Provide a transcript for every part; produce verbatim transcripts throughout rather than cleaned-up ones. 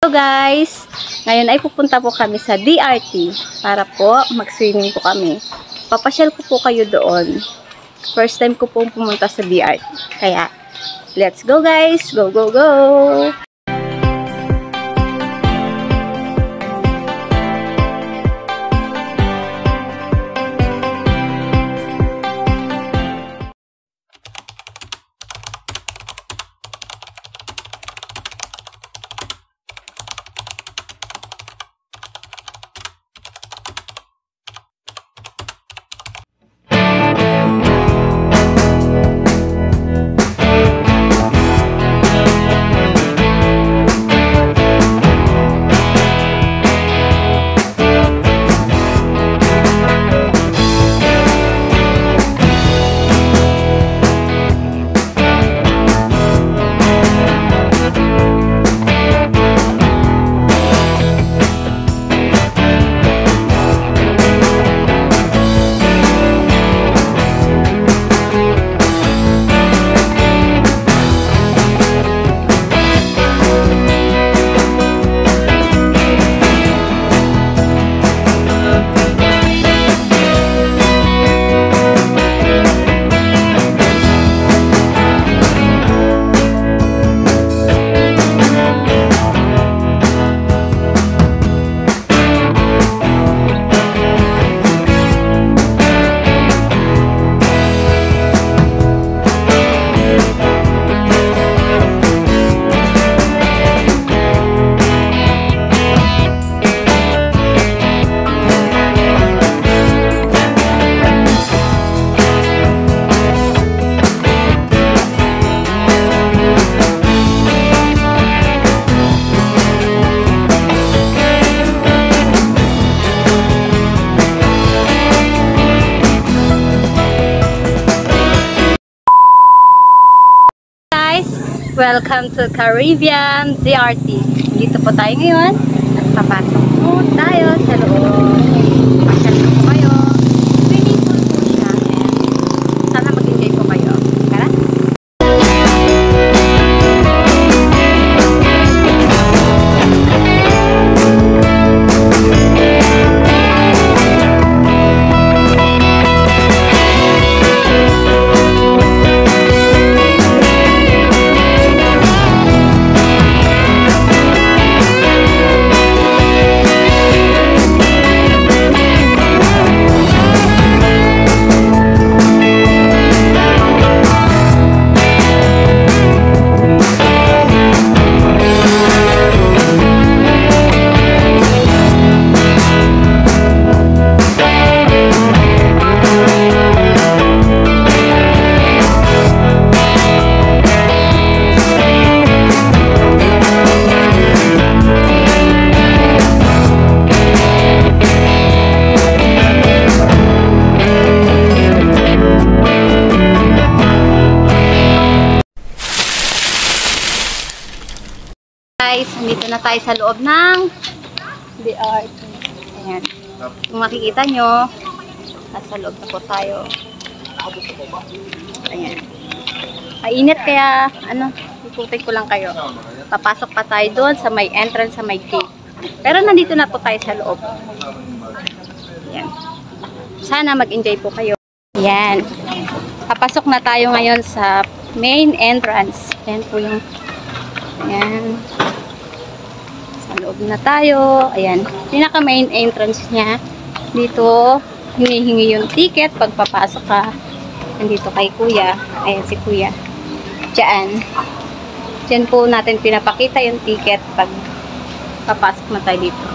Hello guys! Ngayon ay pupunta po kami sa D R T para po mag-swimming po kami. Papasyal ko po kayo doon. First time ko po pumunta sa D R T. Kaya, let's go guys! Go, go, go! Welcome to Caribbean D R T. Dito po tayo ngayon. At papasok po tayo sa loob. Pasyal po kayo. Swimming pool po siya. Sana mag-enjoy po kayo. Tara! Guys, nandito na tayo sa loob ng D R T. Ayan. Kung makikita nyo, nasa loob na po tayo. Ayan. Mainit kaya, ano, ikutin ko lang kayo. Papasok pa tayo doon sa may entrance, sa may gate. Pero nandito na po tayo sa loob. Ayan. Sana mag-enjoy po kayo. Ayan. Papasok na tayo ngayon sa main entrance. Ayan po yung ayan. Sa loob na tayo. Ayan. Pinaka main entrance niya. Dito, hinihingi yung ticket pag papasok ka. Nandito kay kuya. Ayan si kuya. Diyan. Diyan po natin pinapakita yung ticket pag papasok na tayo dito.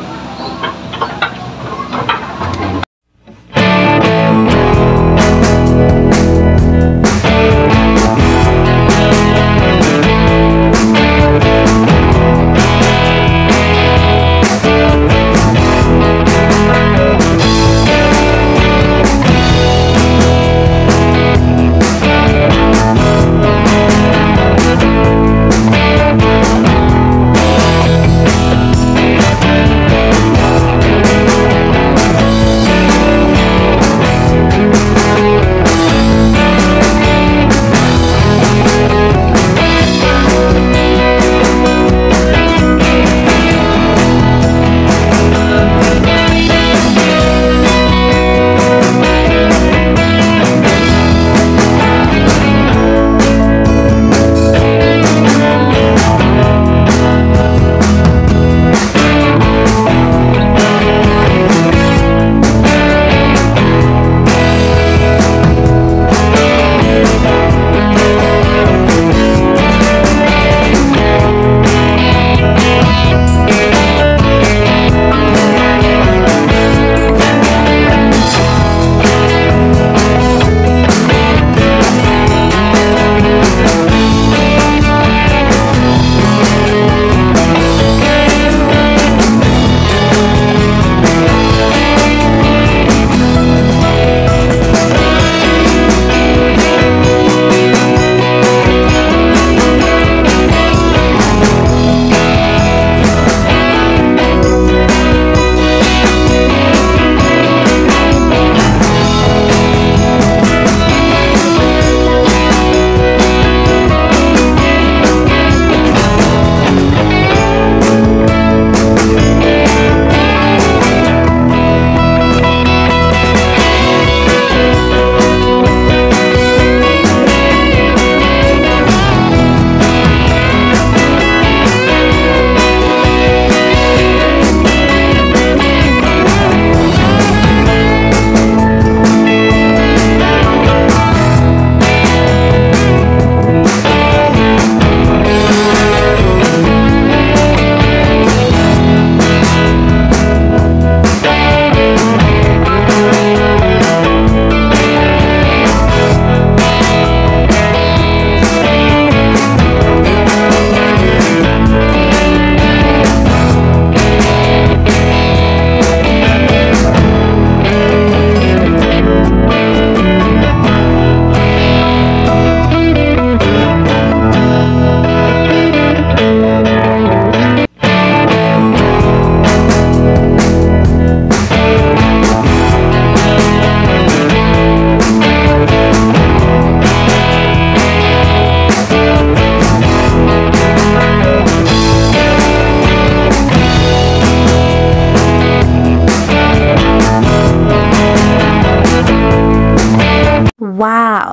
Wow!